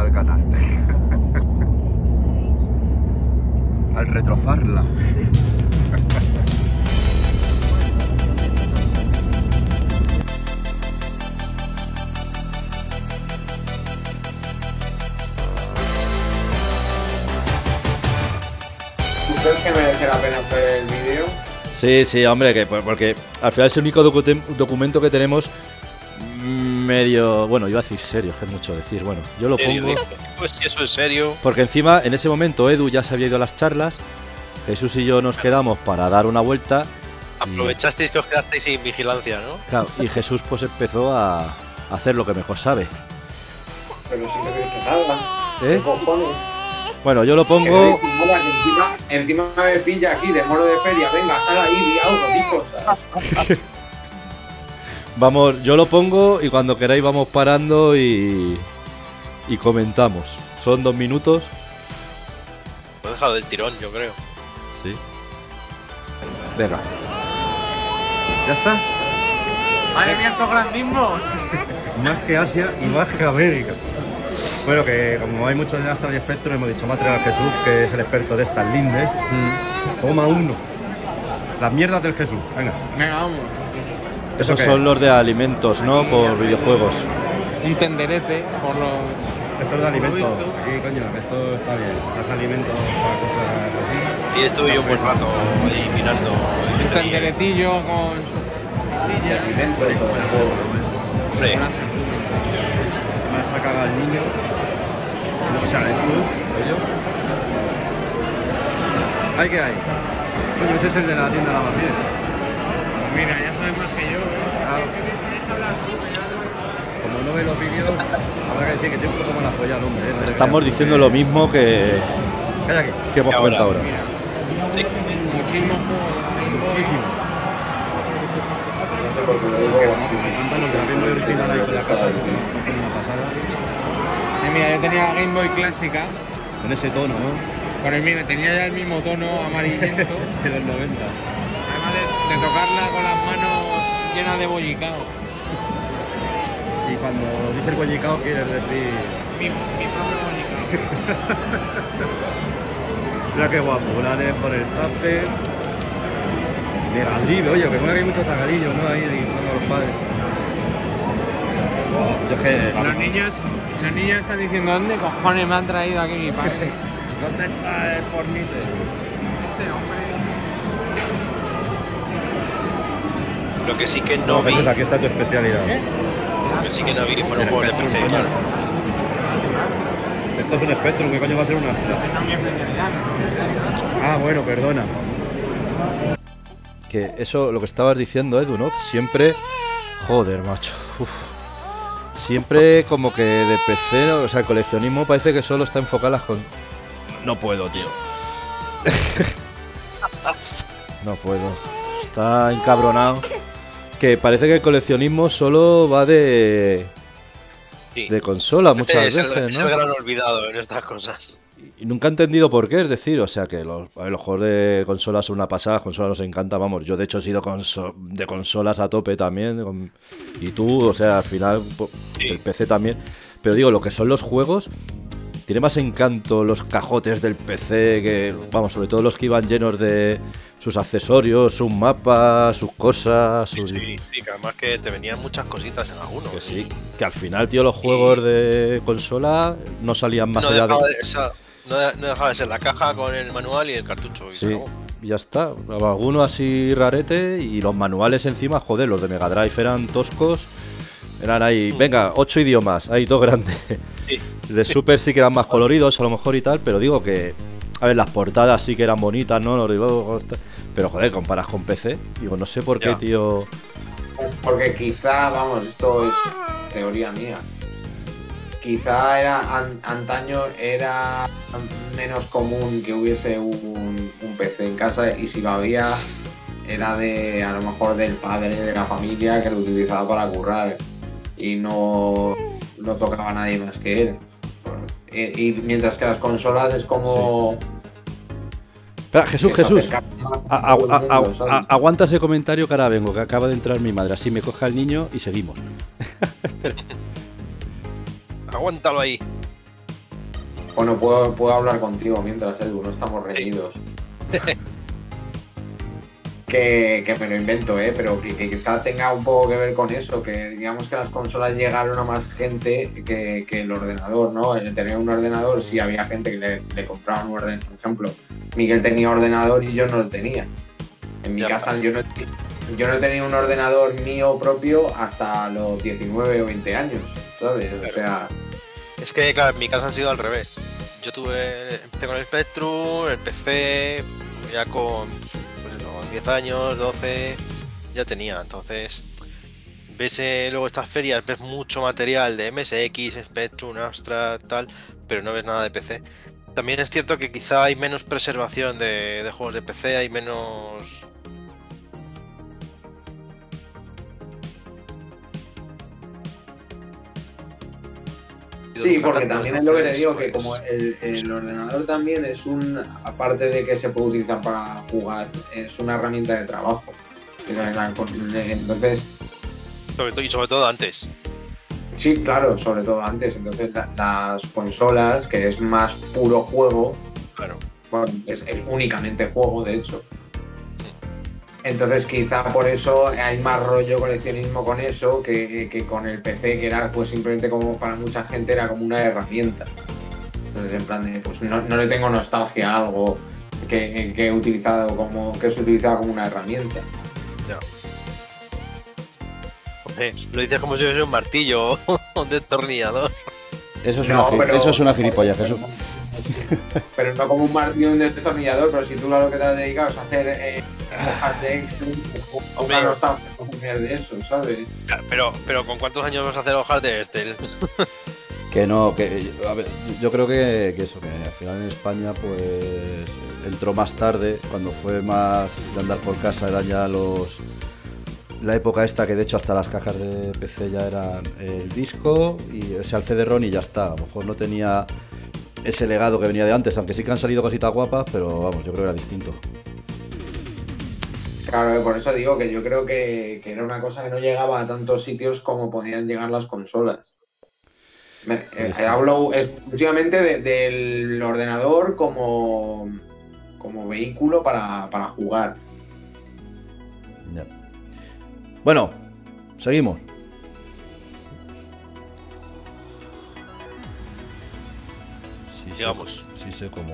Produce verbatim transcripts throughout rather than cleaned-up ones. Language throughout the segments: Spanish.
el canal. Al retrofarla. ¿Crees que merece la pena hacer el vídeo? Sí, sí, hombre, que porque al final es el único docu documento que tenemos medio... Bueno, iba a decir serio, que es mucho decir. Bueno, yo lo pongo... Pues si eso es serio... Porque encima, en ese momento, Edu ya se había ido a las charlas. Jesús y yo nos quedamos para dar una vuelta. Aprovechasteis y... que os quedasteis sin vigilancia, ¿no? Claro, y Jesús pues empezó a hacer lo que mejor sabe. Pero si no quieres que salga. ¿Eh? ¿Qué cojones? Bueno, yo lo pongo... Encima, encima me pilla aquí de moro de feria. Venga, sal ahí, di algo, di cosas. Vamos, yo lo pongo y cuando queráis vamos parando y... Y comentamos. Son dos minutos. Lo he dejado del tirón, yo creo. Sí. Venga. ¿Ya está? ¡Madre mía, estos grandismos! Más que Asia y más que América. Bueno, que como hay muchos de Astral y Spectrum, hemos dicho más a Jesús, que es el experto de estas lindes. Mm. Toma uno. Las mierdas del Jesús. Venga. Venga, vamos. Esos son los de alimentos, ¿no? Por videojuegos. Un tenderete por los... Esto es de alimentos. Sí, coño, esto está bien. Los alimentos para cosas así. Y estuve yo un buen rato ahí mirando. Un tenderetillo con su silla. Dentro de todo el juego. Hombre. Se me ha sacado al niño. O sea, el club, yo. ¿Hay que hay? Coño, ese es el de la tienda de la Lavapiés. Mira, ya sabes más que yo. Claro. Como no ve los vídeos, habrá que decir que tiene un poco mala folla al hombre. ¿eh? No Estamos diciendo que... lo mismo que, que hemos comentado ahora. Sí. Muchísimo. Muchísimo. No sé por qué lo digo. Me encantan los de la Game Boy original ahí con la caja. Es una pasada. Eh, mira, yo tenía la Game Boy clásica. Con ese tono, ¿no? Con el mismo, tenía ya el mismo tono amarillento. De los noventa. Además de, de tocarla con las manos llenas de bollicao. Y cuando dice el bollicao quieres decir... Mi, mi propio bollicao. Mira qué guapo, volanes por el tape. Mega Drive, oye, que hay muchos zagadillos, ¿no? Ahí dibujando a los padres. Yo es que... Los niños, los niños están diciendo, ¿dónde cojones me han traído aquí mi padre? ¿Dónde está el Fornite? Este hombre... Lo que sí que no vi... Aquí está tu especialidad. ¿Eh? Lo que sí que no vi fueron juegos de P C, claro. Esto es un Spectrum, ¿qué coño va a ser un Astra? No es mi especialidad, no. Ah, bueno, perdona. Que eso, lo que estabas diciendo, Edu, ¿no? Siempre... Joder, macho. Uf. Siempre como que de P C, o sea, el coleccionismo parece que solo está enfocado en las con... No puedo, tío. No puedo. Está encabronado. Que parece que el coleccionismo solo va de... Sí. De consola Este muchas es el, veces, es ¿no? el gran olvidado en estas cosas. Y nunca he entendido por qué, es decir, o sea que los, a ver, los juegos de consolas son una pasada, consolas nos encanta, vamos, yo de hecho he sido conso de consolas a tope también, con, y tú, o sea, al final, sí. El P C también, pero digo, lo que son los juegos, tiene más encanto los cajotes del P C, que, vamos, sobre todo los que iban llenos de sus accesorios, sus mapas, sus cosas, sus... Sí, sí, sí, que además que te venían muchas cositas en algunos. Que sí, que al final, tío, los juegos y... de consola no salían más no allá de... de esa... No, no dejaba de ser la caja con el manual y el cartucho. Y sí, ya está. Alguno así rarete y los manuales encima, joder, los de Mega Drive eran toscos. Eran ahí, venga, ocho idiomas, ahí dos grandes. Sí. De Super sí que eran más coloridos a lo mejor y tal, pero digo que, a ver, las portadas sí que eran bonitas, ¿no? Pero joder, comparas con P C, digo, no sé por qué, ya. Tío. Porque quizá, vamos, esto es teoría mía. Quizá era an, antaño era menos común que hubiese un, un P C en casa, y si lo había era de a lo mejor del padre de la familia que lo utilizaba para currar y no lo tocaba nadie más que él. Y, y mientras que las consolas es como... Sí. Espera, Jesús, Jesús, a, a, a, a, aguanta ese comentario que ahora vengo, que acaba de entrar mi madre, así me coja el niño y seguimos. Aguántalo ahí. Bueno, puedo, puedo hablar contigo mientras, Edu, no estamos reñidos. que, que me lo invento, ¿eh? Pero que, que quizá tenga un poco que ver con eso, que digamos que las consolas llegaron a más gente que, que el ordenador, ¿no? El tener un ordenador, sí había gente que le, le compraba un ordenador. Por ejemplo, Miguel tenía ordenador y yo no lo tenía. En mi ya casa yo no, yo no tenía un ordenador mío propio hasta los diecinueve o veinte años, ¿sabes? O sea... Es que, claro, en mi casa han sido al revés. Yo tuve, empecé con el Spectrum, el P C, ya con pues eso, diez años, doce, ya tenía. Entonces, ves eh, luego estas ferias, ves mucho material de M S X, Spectrum, Astra, tal, pero no ves nada de P C. También es cierto que quizá hay menos preservación de, de juegos de P C, hay menos... Sí, porque también es lo que te digo, que como el, el ordenador también es un, aparte de que se puede utilizar para jugar, es una herramienta de trabajo. Entonces... Sobre todo, y sobre todo antes. Sí, claro, sobre todo antes. Entonces la, las consolas, que es más puro juego, claro. Bueno, es, es únicamente juego, de hecho. Entonces quizá por eso hay más rollo coleccionismo con eso que, que con el P C, que era pues simplemente como para mucha gente era como una herramienta. Entonces en plan de, pues no, no le tengo nostalgia a algo que, que he utilizado como, que se utilizaba como una herramienta. No. Hombre, lo dices como si fuese un martillo o un destornillador. Eso es, no, una, pero, eso es una gilipollas, eso. Pero no como un martillo o un destornillador, pero si tú a lo que te has dedicado es a hacer eh, hojas de Excel, una nostalgia de eso, ¿sabes? Pero, pero ¿con cuántos años vas a hacer hojas de Excel? Que no, que a ver, yo creo que, que eso, que al final en España pues entró más tarde, cuando fue más de andar por casa, eran ya los... La época esta que de hecho hasta las cajas de P C ya eran el disco y o sea, el C D-ROM y ya está. A lo mejor no tenía ese legado que venía de antes, aunque sí que han salido cositas guapas, pero vamos, yo creo que era distinto. Claro, por eso digo que yo creo que, que era una cosa que no llegaba a tantos sitios como podían llegar las consolas. Me, eh, sí. Hablo exclusivamente de, del ordenador como, como vehículo para, para jugar. Ya. Bueno, seguimos. Sí, Digamos. Sí, sí sé cómo.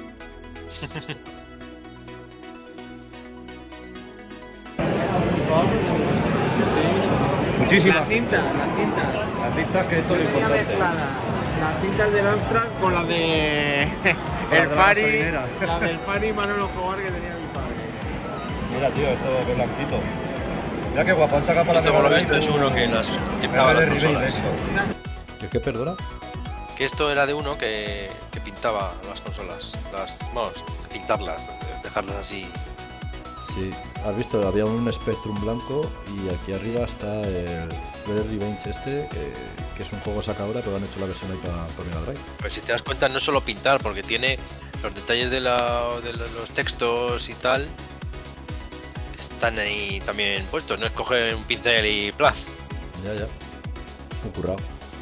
Muchísimas. La cinta, la cinta. La cinta que es todo lo importante. Mezclada. Las cintas del Amstrad con las de el Fari, la del Fari Manolo Escobar que tenía mi padre. Mira, tío, esto de blanquito. Mira qué guapo, han sacado para esto la por lo visto es uno que las pintaba las consolas. ¿Qué, qué, perdona? Que esto era de uno que, que pintaba las consolas, las, vamos, pintarlas, dejarlas así. Sí, has visto, había un Spectrum blanco y aquí arriba está el Red Revenge este, que, que es un juego saca ahora, pero han hecho la versión ahí para, para Mega Drive. Pues si te das cuenta no es solo pintar, porque tiene los detalles de, la, de los textos y tal, están ahí también puestos, no es coger un pincel y plaz. Ya, ya, muy currado.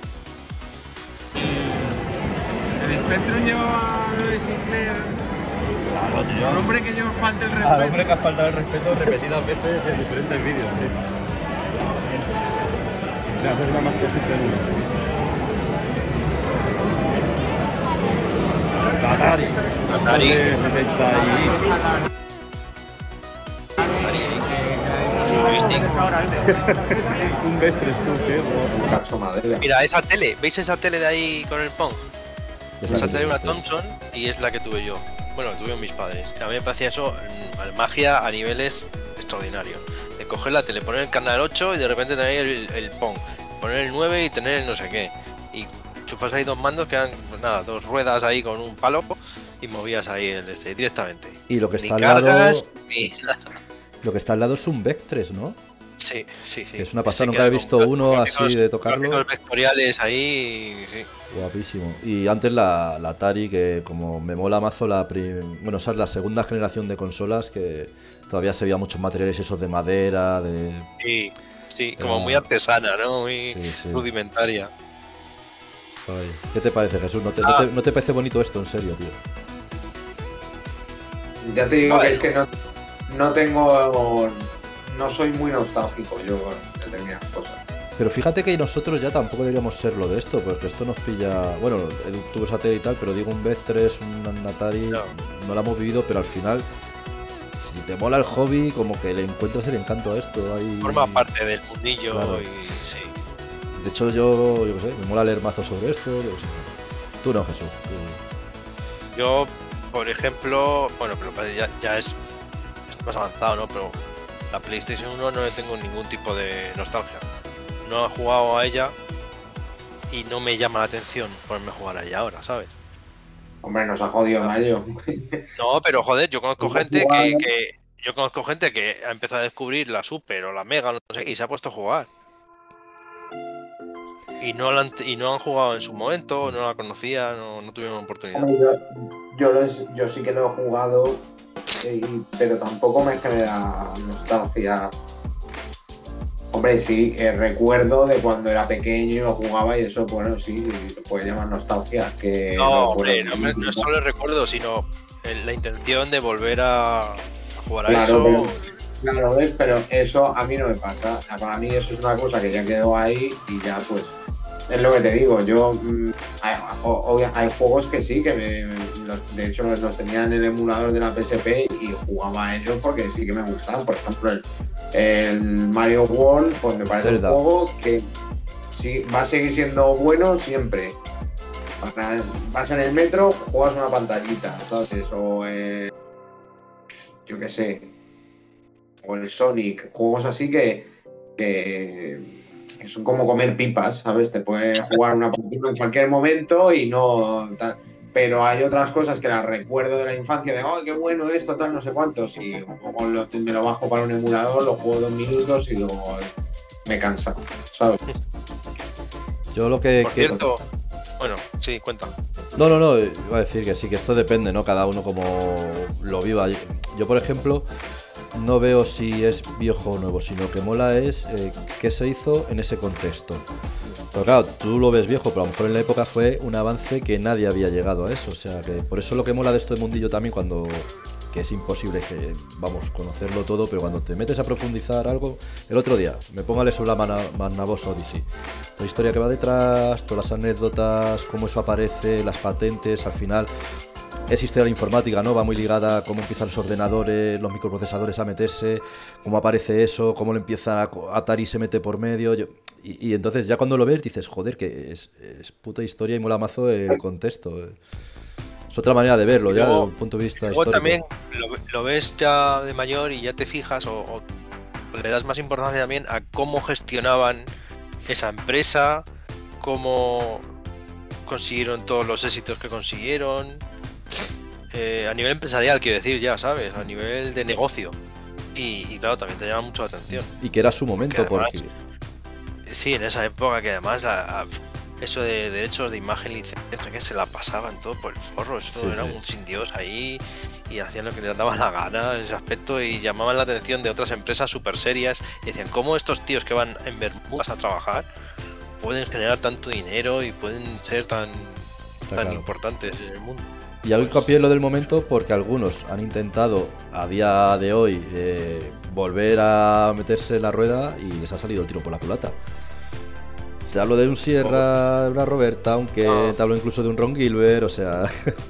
El Spectrum llevaba Luis Sinclair. Claro, tío. Al hombre que yo falta el respeto. Al hombre que ha faltado el respeto repetidas veces en diferentes vídeos, sí. Ya, hacer una más cosita en uno. Atari. Atari. sesenta y... Atari, su joystick. Un B tres, tú, qué guapo. Cacho madera. Mira, esa tele, ¿veis esa tele de ahí con el Pong? Esa tele es una Thomson y es la que tuve yo. Bueno, tuvieron mis padres. A mí me parecía eso magia a niveles extraordinarios. De coger la tele, poner el canal ocho y de repente tener el, el Pong. Poner el nueve y tener el no sé qué. Y enchufas ahí dos mandos que eran, pues nada, dos ruedas ahí con un palo y movías ahí el este directamente. Y lo que está ni al cargas, lado... Ni... Lo que está al lado es un Vectrex, ¿no? Sí, sí, sí. Es una pasada, nunca he visto uno así de tocarlo. Los vectoriales ahí, sí. Guapísimo. Y antes la, la Atari, que como me mola mazo la prim... bueno, esa es la segunda generación de consolas que todavía se veía muchos materiales esos de madera, de... Sí, sí, como muy artesana, ¿no? Muy sí, sí. rudimentaria. Ay, ¿qué te parece, Jesús? ¿No te, ah. no, te, ¿No te parece bonito esto, en serio, tío? Ya te digo vale. que es que no, no tengo... No soy muy nostálgico yo con determinadas cosas. Pero fíjate que nosotros ya tampoco deberíamos serlo de esto, porque esto nos pilla... Bueno, el tubo satélite y tal, pero digo un Vez tres, un Atari, no. no lo hemos vivido, pero al final, si te mola el hobby, como que le encuentras el encanto a esto. Hay... Forma parte del mundillo claro. y sí. De hecho, yo, yo qué sé, me mola leer mazo sobre esto. Yo qué sé. Tú no, Jesús. Tú... Yo, por ejemplo, bueno, pero ya, ya es, es más avanzado, ¿no? Pero la PlayStation uno no le tengo ningún tipo de nostalgia. No he jugado a ella y no me llama la atención ponerme a jugar a ella ahora, ¿sabes? Hombre, nos ha jodido Mayo. No, pero joder, yo conozco gente que, que yo conozco gente que ha empezado a descubrir la Super o la Mega, no sé, y se ha puesto a jugar. Y no la han, y no han jugado en su momento, no la conocía, no, no tuvieron oportunidad. Hombre, yo, yo, los, yo sí que lo he jugado, y, pero tampoco me genera nostalgia. Hombre, sí, eh, recuerdo de cuando era pequeño y lo jugaba y eso, bueno, sí, se puede llamar nostalgia. Que no, hombre, no, no, no es solo el recuerdo, sino el, la intención de volver a, a jugar a claro, eso. Pero, claro, ¿ves? Pero eso a mí no me pasa. Para mí eso es una cosa que ya quedó ahí y ya pues... Es lo que te digo, yo... Hay, hay juegos que sí, que me, de hecho los, los tenía en el emulador de la P S P y jugaba a ellos porque sí que me gustaban. Por ejemplo, el, el Mario World, pues me parece Zelda. Un juego que sí, va a seguir siendo bueno siempre. Vas en el metro, juegas una pantallita, ¿sabes? O eh, yo qué sé. O el Sonic, juegos así que... que son como comer pipas, ¿sabes? Te puedes jugar una partida en cualquier momento y no tal. Pero hay otras cosas que las recuerdo de la infancia, de ¡oh, qué bueno esto, tal, no sé cuántos! Y luego lo, me lo bajo para un emulador, lo juego dos minutos y luego me cansa, ¿sabes? Yo lo que... Por que... cierto... Bueno, sí, cuenta. No, no, no, iba a decir que sí, que esto depende, ¿no? Cada uno como lo viva. Yo, por ejemplo... No veo si es viejo o nuevo, sino que mola es eh, qué se hizo en ese contexto. Pero claro, tú lo ves viejo, pero a lo mejor en la época fue un avance que nadie había llegado a eso. O sea, que por eso lo que mola de esto de mundillo también, cuando que es imposible que, vamos, conocerlo todo, pero cuando te metes a profundizar algo, el otro día me pongo a leer sobre la Magnavox Odyssey. Toda la historia que va detrás, todas las anécdotas, cómo eso aparece, las patentes, al final... Es historia de la informática, ¿no? Va muy ligada a cómo empiezan los ordenadores, los microprocesadores a meterse, cómo aparece eso, cómo lo empieza a, Atari se mete por medio. Yo, y, y entonces ya cuando lo ves dices, joder, que es, es puta historia y mola mazo el contexto. Es otra manera de verlo, ya, desde un punto de vista luego histórico. También lo, lo ves ya de mayor y ya te fijas o, o le das más importancia también a cómo gestionaban esa empresa, cómo consiguieron todos los éxitos que consiguieron. Eh, a nivel empresarial, quiero decir, ya sabes, a nivel de negocio. Y, y claro, también te llama mucho la atención. Y que era su momento, porque... Además, porque... Sí, en esa época que además a, a, eso de derechos de imagen, licencia, que se la pasaban todo por el forro. Eso sí, era sí. un sin Dios ahí y hacían lo que les daba la gana en ese aspecto y llamaban la atención de otras empresas súper serias y decían, ¿cómo estos tíos que van en Bermudas a trabajar pueden generar tanto dinero y pueden ser tan, tan claro. importantes en el mundo? Y hago hincapié en lo del momento porque algunos han intentado a día de hoy eh, volver a meterse en la rueda y les ha salido el tiro por la culata. Te hablo de un Sierra, de una Roberta, aunque ah. te hablo incluso de un Ron Gilbert, o sea...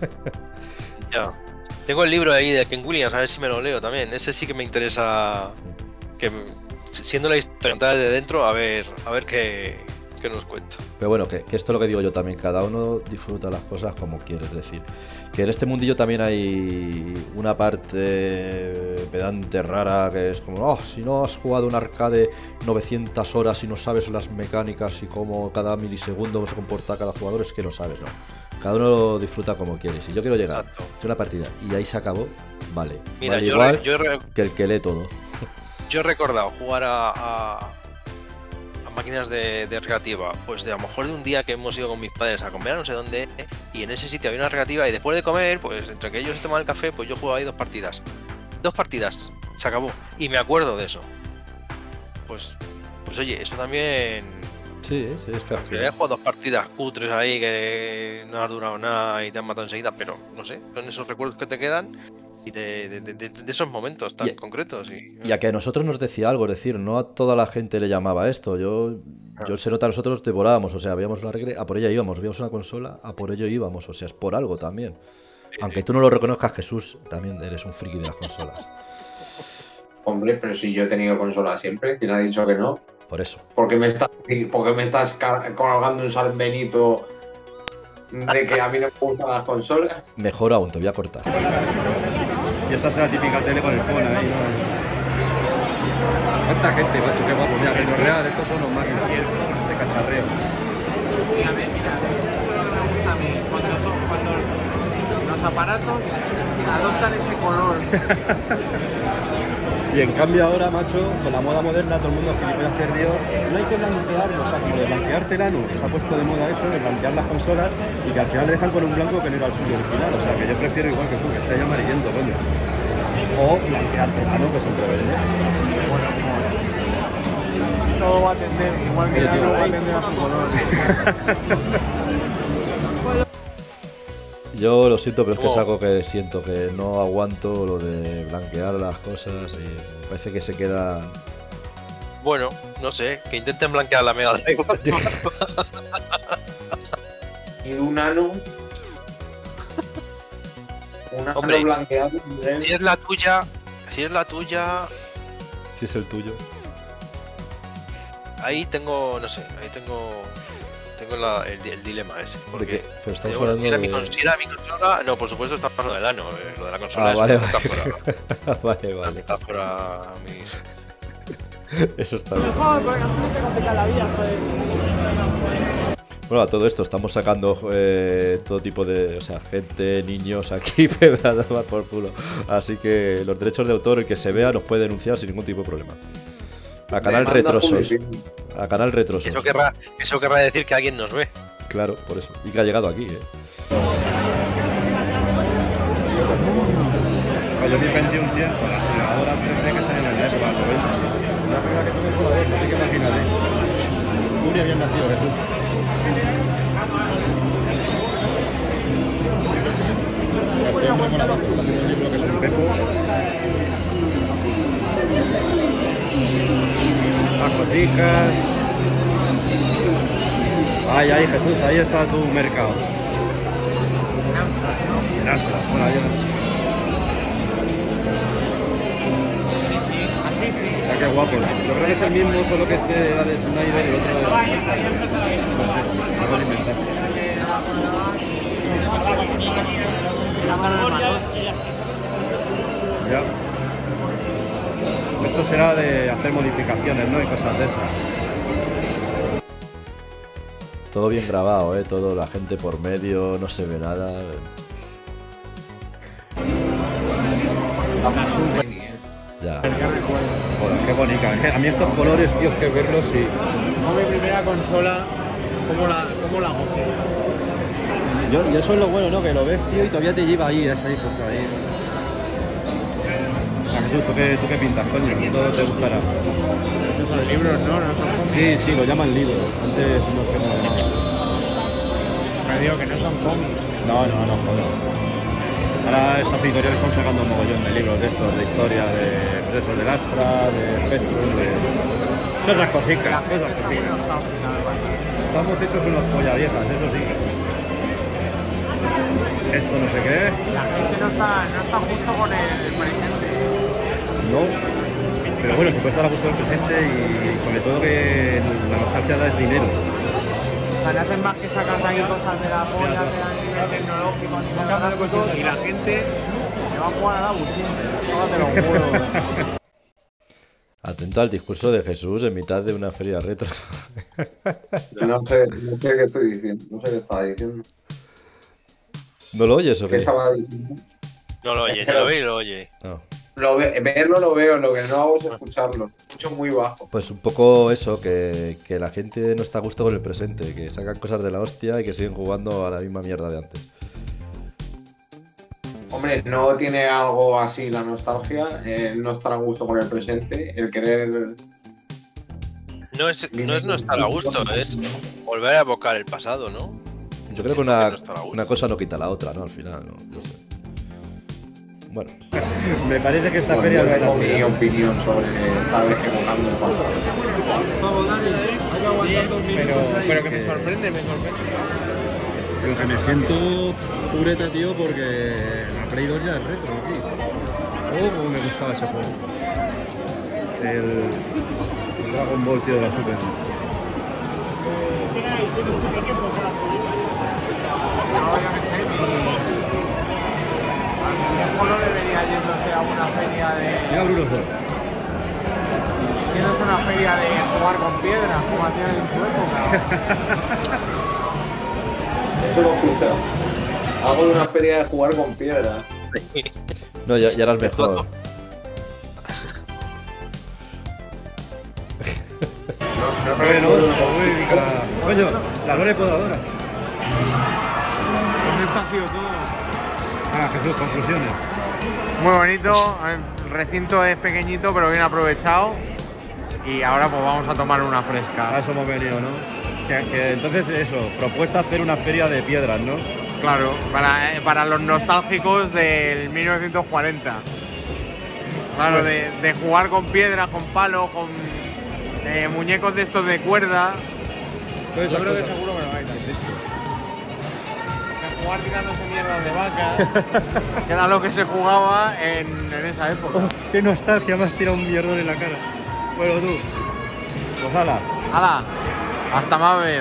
Ya. Tengo el libro ahí de Ken Williams, a ver si me lo leo también. Ese sí que me interesa, que siendo la historia de dentro, a ver, a ver qué, qué nos cuenta. Pero bueno, que, que esto es lo que digo yo también, cada uno disfruta las cosas como quiere, es decir, que en este mundillo también hay una parte pedante rara que es como, oh, si no has jugado un arcade novecientas horas y no sabes las mecánicas y cómo cada milisegundo se comporta cada jugador, es que no sabes, ¿no? Cada uno lo disfruta como quiere. Si yo quiero llegar a una partida y ahí se acabó, vale. Mira, vale yo, igual yo re... que el que lee todo. Yo he recordado jugar a... a... máquinas de, de recreativa, pues de a lo mejor de un día que hemos ido con mis padres a comer a no sé dónde y en ese sitio había una recreativa y después de comer, pues entre que ellos se tomaban el café, pues yo jugaba ahí dos partidas. Dos partidas, se acabó. Y me acuerdo de eso. Pues, pues oye, eso también Sí, sí, es que al Yo final- he jugado dos partidas cutres ahí que no has durado nada y te han matado enseguida, pero no sé, son esos recuerdos que te quedan y de, de- de- de- de esos momentos tan Y- concretos. Y, Y a que a nosotros nos decía algo, es decir, no a toda la gente le llamaba esto. Yo, yo se nota, nosotros devorábamos, o sea, veíamos una regla, a por ella íbamos, veíamos una consola, a por ello íbamos, o sea, es por algo también. Aunque tú no lo reconozcas, Jesús, también eres un friki de las consolas. Hombre, pero si yo he tenido consola siempre, ¿quién ha dicho que no? Por eso. ¿Por qué me estás, por qué me estás car- colgando un San Benito de que a mí no me gustan las consolas? Mejor aún, te voy a cortar. Y esta es la típica tele con el phone ahí, ¿no? ¿Cuánta gente, macho? Qué guapo. Mira, Reino Real, estos son los máquinas de cacharreo. Mira, mira, eso es lo que me gusta a mí, cuando, to- cuando los aparatos adoptan ese color. Y en cambio ahora, macho, con la moda moderna, todo el mundo gilipollas perdido. No hay que blanquearlo, o sea, como de blanquearte el ano, se ha puesto de moda eso, de blanquear las consolas, y que al final le dejan con un blanco que no era el suyo original. O sea, que yo prefiero igual que tú, que esté ya amarillento, coño. O blanquearte el ano, que es un rebelde. Todo va a tender, igual que Pero, ya tío, no va a ahí- tender a su color. Yo lo siento, pero es que es Oh. algo que siento, que no aguanto lo de blanquear las cosas y me parece que se queda... bueno, no sé, que intenten blanquear la Mega Drive. Y un ano. Un ano Hombre, blanqueado. Si es la tuya, si es la tuya, Si es el tuyo. ahí tengo, no sé, ahí tengo, tengo la- el, di- el dilema ese. ¿De Porque qué? Pero estamos eh, bueno, hablando si era mi de... cons- si era mi consola, no, por supuesto está hablando del ano, eh, lo de la consola Ah, es vale, una vale. metáfora, vale, una vale. metáfora, mis... Eso está bien. Mejor, porque así no te complica la vida, joder. Bueno, a todo esto estamos sacando eh, todo tipo de, o sea, gente, niños aquí, pedrada más por culo. Así que los derechos de autor, el que se vea, nos puede denunciar sin ningún tipo de problema. A Canal Demanda Retrosos. publicidad. A Canal Retrosos. Eso querrá, eso querrá decir que alguien nos ve. Claro, por eso. Y que ha llegado aquí, ¿eh? Para dos mil veintiuno, cien, con las generadoras tres D que salen en la época, noventa. Una regla que tuve sola vez, así que imagínate. Tú ni habías nacido, Jesús. Ya estoy muy con la voz, haciendo un libro que es un pepo. Las cositas. Ay, ay, Jesús, ahí está tu mercado. En Astra, bueno, ahí Así sí. Mira qué guapo. Yo creo que es el mismo, solo que este era de Snyder y el otro de... No sé, me voy a inventar. Ya. Esto será de hacer modificaciones, ¿no? Y cosas de esas. Todo bien grabado, ¿eh? Todo, la gente por medio, no se ve nada. Ya. Joder, qué bonita. Es que a mí estos colores, tío, que verlos y... Fue mi primera consola, ¿cómo la, cómo la gocé? Yo, y eso es lo bueno, ¿no? Que lo ves, tío, y todavía te lleva ahí, a esa época ahí. Ah, Jesús, ¿tú qué, ¿tú qué pintas, coño? Todo te gustará. Estos son libros, ¿no? No son cómics. Sí, sí, lo llaman libro. Antes no sé cómo lo llamaban. Me digo que no son cómics. No, no, no, joder. Ahora estas editoriales están sacando un mogollón de libros de estos, de historia, de, de esos del Astra, de Spectrum, de... de esas cositas, La de gente esas está muy cositas. nostálgica, me parece. Estamos hechos unos polla viejas, eso sí. Esto no sé qué es. La gente no está, no está justo con el presente. No. Pero bueno, se puede estar a gusto del presente y sobre todo que la nostalgia da es dinero. O sea, no hacen más que sacar ahí cosas de la polla, de a nivel tecnológico, a nivel gráfico, y la gente se va a jugar a la busina. Tócate los huevos. Atento al discurso de Jesús en mitad de una feria retro. No sé, no sé qué estoy diciendo. No sé qué estaba diciendo. ¿No lo oyes o ¿Qué qué? estaba diciendo? No lo oye, Es que no lo lo- ve y lo oye. No. Lo ve- verlo lo veo, lo que no hago es escucharlo. Escucho muy bajo. Pues un poco eso, que, que la gente no está a gusto con el presente, que sacan cosas de la hostia y que siguen jugando a la misma mierda de antes. Hombre, no tiene algo así la nostalgia, el no estar a gusto con el presente, el querer No es, no es no estar a gusto, es volver a evocar el pasado, ¿no? Yo creo que una, una cosa no quita la otra, ¿no? Al final, no, no sé. Bueno. Me parece que esta Bueno, feria yo no era tengo mi opinión sobre esta vez que evocando el pasado. Pero, pero que me sorprende, me sorprende. Pero que me siento pureta, tío, porque la Play dos ya es retro aquí. Oh, como me gustaba ese juego. El, el Dragon Ball, tío, de la Super. No, yo qué sé, mi... A mi viejo no le venía yéndose a una feria de... Mira, Bruno. Yéndose a una feria de jugar con piedras, como hacían en su época. Eso lo he escuchado. Hago una feria de jugar con piedras. No, ya, ya eras mejor. No, no Bueno, recuerdo. uy, coño, la lore podadora. Pues esto ha sido todo. Ah, Jesús, conclusiones. Muy bonito, el recinto es pequeñito pero bien aprovechado. Y ahora pues vamos a tomar una A fresca. eso hemos venido, ¿no? Que, que entonces eso, propuesta hacer una feria de piedras, ¿no? Claro, para, eh, para los nostálgicos del mil novecientos cuarenta. Claro, de, de jugar con piedras, con palos, con eh, muñecos de estos de cuerda. Todas Yo esas creo que cosas. seguro me lo vais a decir. Que jugar tirándose mierdas de vaca, que era lo que se jugaba en, en esa época. Oh, qué nostalgia, me has tirado un mierdón en la cara. Bueno, tú. Pues hala. ¡Hala! ¡Hasta más ver!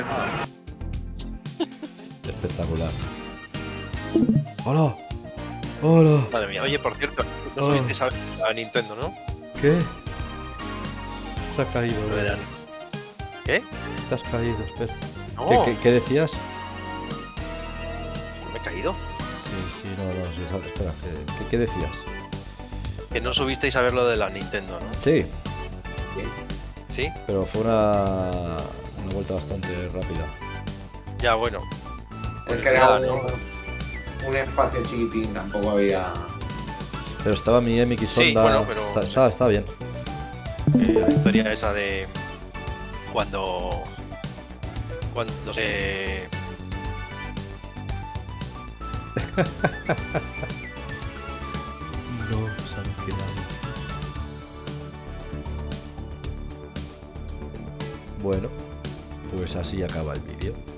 Espectacular. ¡Hola! ¡Hola! Madre mía, oye, por cierto, no Oh. subisteis a, a Nintendo, ¿no? ¿Qué? Se ha caído. Lo de la- ¿Qué? Te has caído, espera. No, ¿Qué, qué, qué decías? me he caído. Sí, sí, no, no, sí, sal- espera. ¿Qué, qué, qué decías? Que no subisteis a ver lo de la Nintendo, ¿no? Sí, ¿Sí? pero fue una, una vuelta bastante rápida. Ya, bueno. Es Pues que era nada, un, ¿no? un espacio chiquitín, tampoco había. Pero estaba mi M X Sí, Honda. bueno, pero- está, está, está bien. Eh, la historia esa de cuando cuando se No, se han quedado. Bueno, pues así acaba el vídeo.